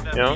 Ja.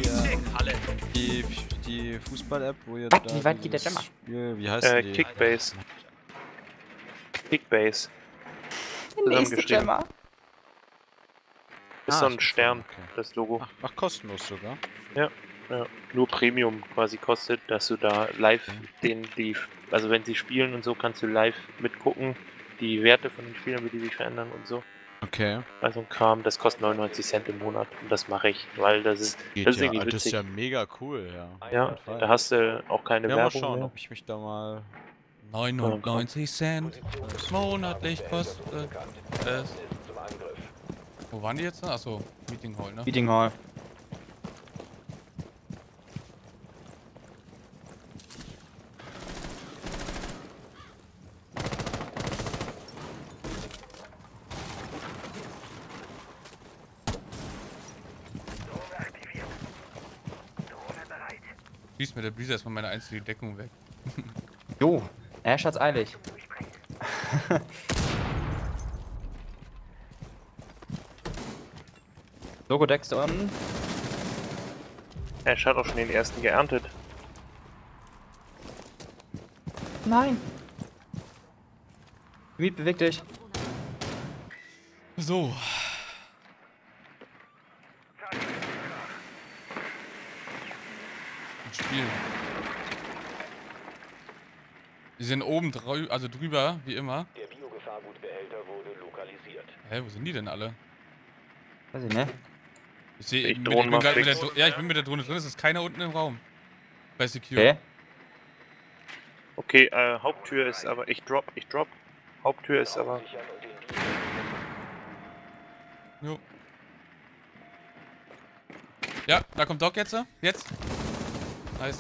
Die Fußball-App, wo ihr Was? Wie weit geht der Jammer? Spiel, wie heißt die? Kickbase. Kickbase. Der nächste Zusammengeschrieben. Jammer. Ist so ein ich Stern, okay. das Logo. Ach, kostenlos sogar. Ja. Nur Premium quasi kostet, dass du da live also wenn sie spielen und so, kannst du live mitgucken, die Werte von den Spielern, wie die sich verändern und so. Okay. Also ein Kram, das kostet 99 Cent im Monat und das mache ich, weil das ist irgendwie Das ist witzig. ja mega cool, ja. Ja, Auf jeden Fall. da hast du auch keine Ja, mal Werbung schauen, mehr. ob ich mich da mal... 99 Cent monatlich kostet es. Wo waren die jetzt? Achso, Meeting Hall, ne? Meeting Hall. Schieß mir der Breezer erstmal meine einzige Deckung weg. Jo, Ash hat's eilig. Logo deckst du unten. Ash hat auch schon den ersten geerntet. Nein. Miet, beweg dich. So. Spiel. Die sind oben drüber, wie immer. Der Biogefahrgutbehälter wurde lokalisiert. Hä, wo sind die denn alle? Weiß ich, ne? Ich sehe, Ich Drohnen mal fix. ich bin mit der Drohne drin, es ist keiner unten im Raum. Bei Secure. Okay. Okay, Haupttür ist aber, ich drop. Haupttür ist aber, Sichern und den Jo. Ja, da kommt Doc jetzt. Jetzt. Nice.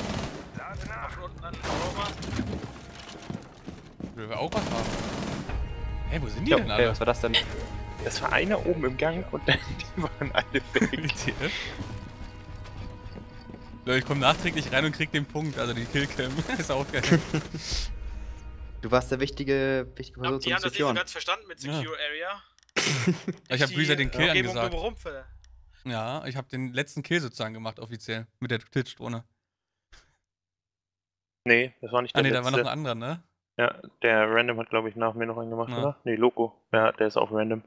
Will wir auch was haben? Hey, wo sind die Jo, denn okay, alle? was war das denn? das war einer oben im Gang und dann, die waren alle weg. WTF? Leute, ich komme nachträglich rein und krieg den Punkt, also die Killcam. Ist auch geil. Du warst der wichtige Person Die zum haben das nicht so Securen. ganz verstanden mit Secure Area. Ich hab Breezer den Kill angesagt. Berumpfe. Ja, ich habe den letzten Kill sozusagen gemacht, offiziell. Mit der Twitch-Drohne. Nee, das war nicht Ah der ne, da war noch letzte. ein anderer, ne? Ja, der Random hat, glaube ich, nach mir noch einen gemacht, Ja. oder? Nee, Loco. Ja, der ist auch Random.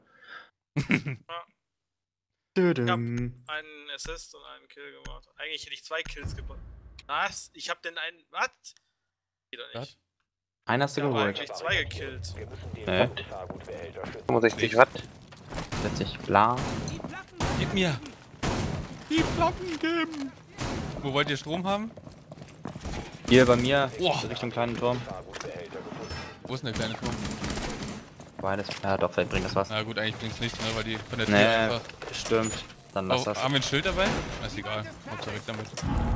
Dödüm. Einen Assist und einen Kill gemacht. Eigentlich hätte ich 2 Kills gemacht. Was? Ich hab den einen. Was? Geht doch nicht. Was? Einen hast du Ich hab geholt. eigentlich 2 gekillt. Wir müssen den Hä? Biogefahrgutbehälter schützen. 65 Watt. Letztlich bla. Gib mir! Die Platten geben! Wo wollt ihr Strom haben? Hier bei mir, Boah. Richtung kleinen Turm. Wo ist denn der kleine Turm? Beides. Ja doch, vielleicht bringt das was. Na gut, eigentlich bringt's nichts, ne? Weil die von der Tür Nee, einfach... stimmt. Dann lass Oh, das. haben wir ein Schild dabei? Ist egal. Hauptsache weg damit.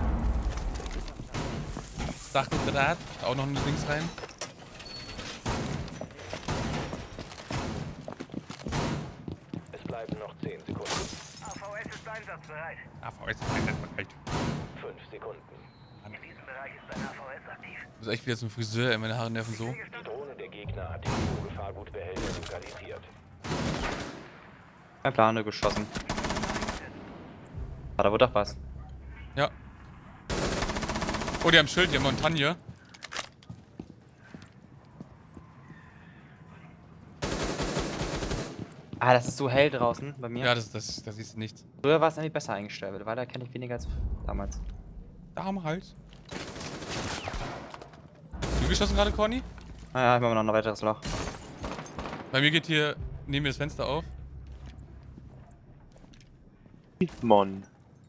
Stacheldraht. Auch noch ein Dings rein. Es bleiben noch 10 Sekunden. AVS ist einsatzbereit. AVS ist einsatzbereit. 5 Sekunden. In diesem Bereich ist ein AVS aktiv. Du bist echt wieder zum Friseur, ey, meine Haare nerven so. Die Drohne der Gegner hat den Biogefahrgutbehälter lokalisiert. Kein Plan, nur geschossen. Ah, da wurde doch was. Ja. Oh, die haben ein Schild, die haben Montagne. Ah, das ist so hell draußen bei mir. Ja, das siehst du nichts. Früher war es irgendwie besser eingestellt, weil da kenne ich weniger als damals. Damals. Du geschossen gerade, Corny? Ah ja, machen wir noch ein weiteres Loch. Bei mir geht hier neben mir das Fenster auf. Mon.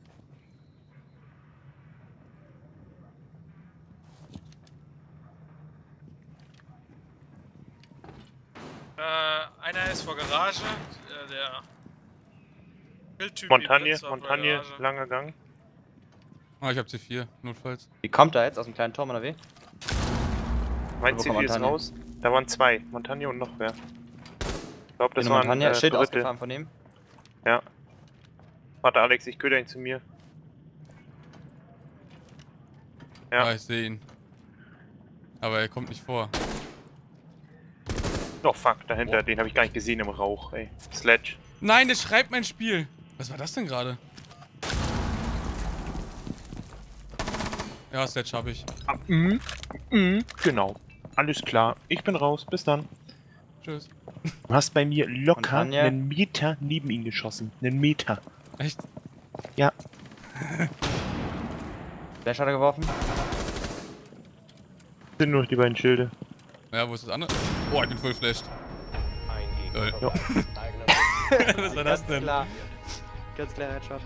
Einer ist vor Garage. Der Bildtyp. Montagne, langer Gang. Ah, ich hab C4, notfalls. Wie kommt er jetzt aus dem kleinen Turm oder wie? Mein Wo CD kommt ist Montagne? raus. Da waren 2. Montagne und noch wer. Ich glaube, das Eine waren Montagne, Schild Dritte. ausgefahren von ihm. Ja. Warte, Alex, ich köder ihn zu mir. Ja. Ah, ich sehe ihn. Aber er kommt nicht vor. Oh fuck, dahinter, den habe ich gar nicht gesehen im Rauch, ey. Sledge. Nein, das schreibt mein Spiel. Was war das denn gerade? Ja, Sledge hab ich. Genau. Alles klar. Ich bin raus. Bis dann. Tschüss. Du hast bei mir locker Anja? einen Meter neben ihn geschossen. Einen Meter. Echt? Ja. Flash hat er geworfen. Sind nur noch die beiden Schilde. Ja, wo ist das andere? Oh, ich bin voll flashed. Ein Gegner. Lol. Eigener Was war das denn? Klar. Ganz klar Headshot.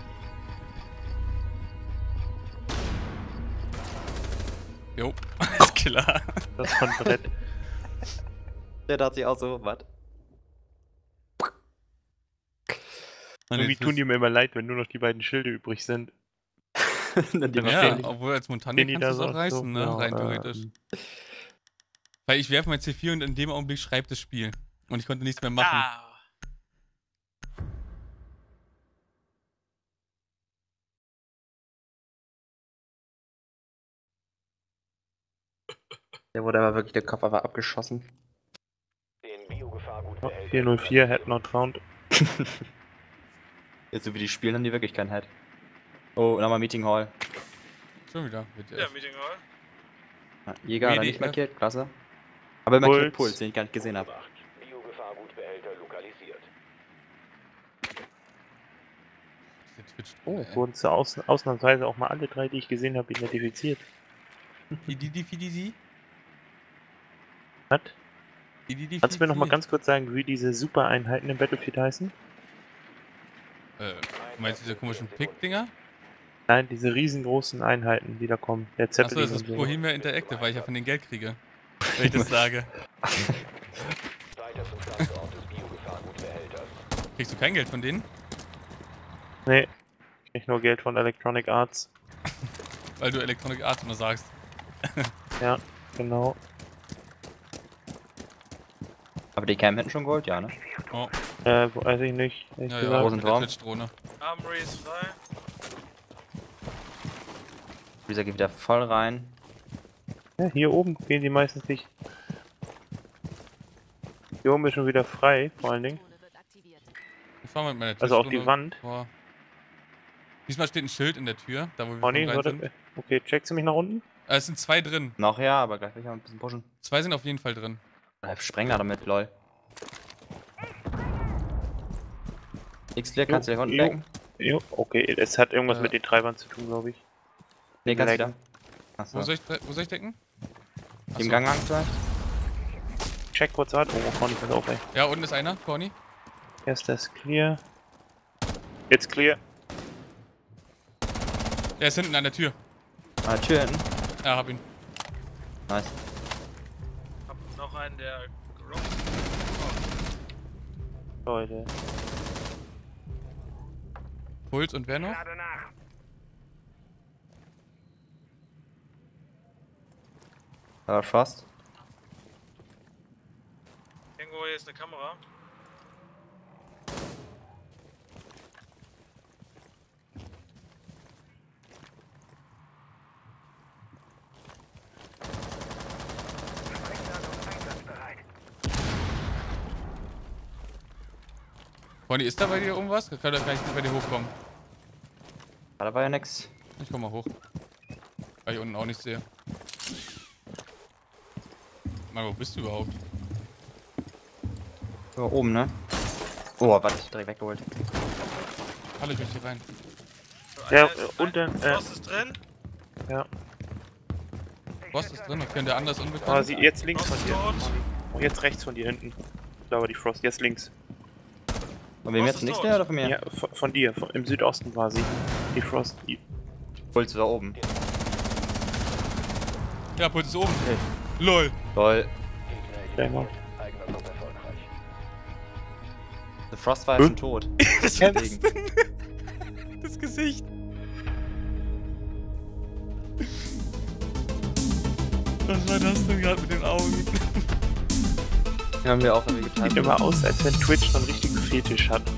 Jo, ist klar. Das von Brett. Der dachte sich auch so, was? Irgendwie tun die mir immer leid, wenn nur noch die beiden Schilde übrig sind. Dann die Ja, mal Ja, stehen. obwohl als Montagne Stehen die kannst du da es so auch reißen, so, ne? ja, Rein theoretisch. Weil ich werfe mein C4 und in dem Augenblick schreibt das Spiel. Und ich konnte nichts mehr machen. Ah. Der wurde aber wirklich, der Kopf einfach abgeschossen. Den Biogefahrgutbehälter. 404, Head not found. Jetzt so wie die spielen, haben die wirklich kein Head. Oh, nochmal Meeting Hall. Schon wieder. Ja, Meeting Hall. Ja, Jäger hat er nicht WDF. markiert, klasse. Aber er markiert Puls. Puls, den ich gar nicht gesehen habe. Biogefahrgutbehälter lokalisiert. Oh, wurden zu ausnahmsweise auch mal alle drei, die ich gesehen habe, identifiziert. Fididi? Was? Fididi? Kannst du mir noch mal ganz kurz sagen, wie diese Super-Einheiten im Battlefield heißen? Meinst du diese komischen Pick-Dinger? Nein, diese riesengroßen Einheiten, die da kommen. Der Achso, Zeppelin das ist und so. Bohemia Interactive, weil ich ja von denen Geld kriege. Wenn ich das sage. Weiter zum Standort des Biogefahrgutbehälters. Kriegst du kein Geld von denen? Nee, nicht nur Geld von Electronic Arts. Weil du Electronic Arts immer sagst. Ja, genau. Aber die Cam hätten schon Gold, ja, ne? Oh, Weiß ich nicht. Ehrlich ja, gesagt. ja, Großen mit der Traum. Twitch-Drohne. Armory ist frei. Freezer geht wieder voll rein. Ja, hier oben gehen die meistens nicht. Hier oben ist schon wieder frei, vor allen Dingen. Ich fahr mit meiner Also auf die Twitch-Drohne Wand. vor. Diesmal steht ein Schild in der Tür, da wo wir Conny, von rein sind. warte. Okay, checkst du mich nach unten? Es sind zwei drin. Noch ja, aber gleich will ich auch ein bisschen pushen. Zwei sind auf jeden Fall drin. Sprengler damit, lol. X-Clear, kannst du da unten Jo. decken? Jo, okay, es hat irgendwas Äh. mit den Treibern zu tun, glaube ich. Nee, kannst du Lecken. da. Achso. Wo soll ich decken? Im Gang lang vielleicht? Check kurz an. Oh, Conny, pass auf, ey. Ja, unten ist einer, Corny. Erst das Clear. Jetzt Clear. Der ist hinten an der Tür. Ah, Tür hinten. Ja, hab ihn. Nice. Hab noch einen, der gerockt. Leute. Puls und wer noch? Lade nach. Da war Frost. Irgendwo hier ist eine Kamera. Corny, ist da bei dir irgendwas? Kann ich bei dir hochkommen? Ah, da war ja nix. Ich komm mal hoch. Weil ich unten auch nichts sehe. Mann, wo bist du überhaupt? Da oben, ne? Oh, warte, direkt weggeholt. Hallo, ich möchte hier rein. So, Ja, einer ist- und dann, Frost ist drin. ja. Was ist drin? Okay, und der andere ist Ah, unbekannt. sie, jetzt links von Frost dir. tot. Oh, jetzt rechts von dir hinten. Da war die Frost, jetzt links. Und wem Frost jetzt ist nichts tot. mehr oder von mir? Ja, von dir, im Südosten war sie. Die Frost. Die, Puls da oben. Ja, Puls ist oben. LOL. Lol. gleich mal. Eigener Club erfolgreich. The Frost war ja schon tot. Deswegen. Das Gesicht. Was war das denn gerade mit den Augen? Haben wir auch irgendwie geteilt. Sieht immer aus, als wenn Twitch so einen richtigen Fetisch hat.